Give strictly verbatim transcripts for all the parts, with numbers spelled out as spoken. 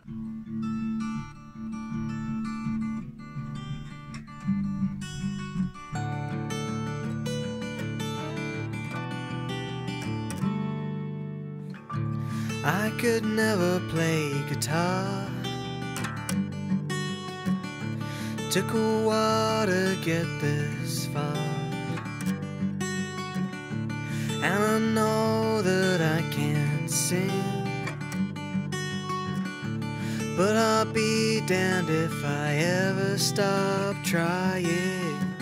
I could never play guitar. Took a while to get this far, and I know that I can't sing, but I'll be damned if I ever stop trying.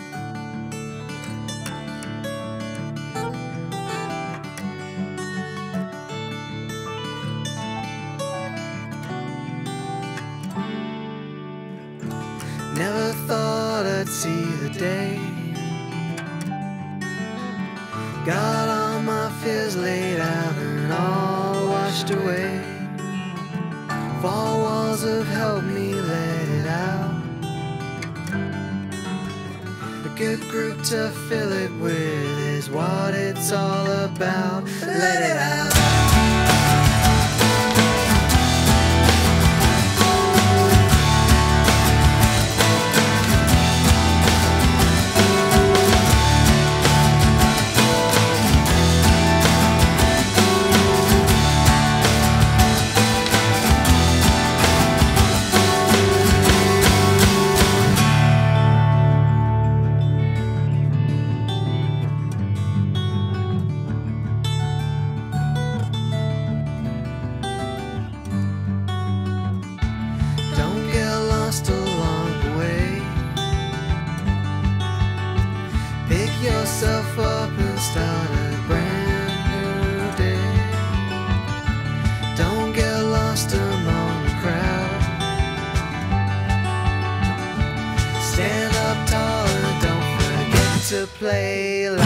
Never thought I'd see the day. Got all my fears laid out and all washed away. Four walls have helped me let it out. A good group to fill it with is what it's all about. Let it out. Yourself up and start a brand new day. Don't get lost among the crowd. Stand up tall and don't forget to play loud.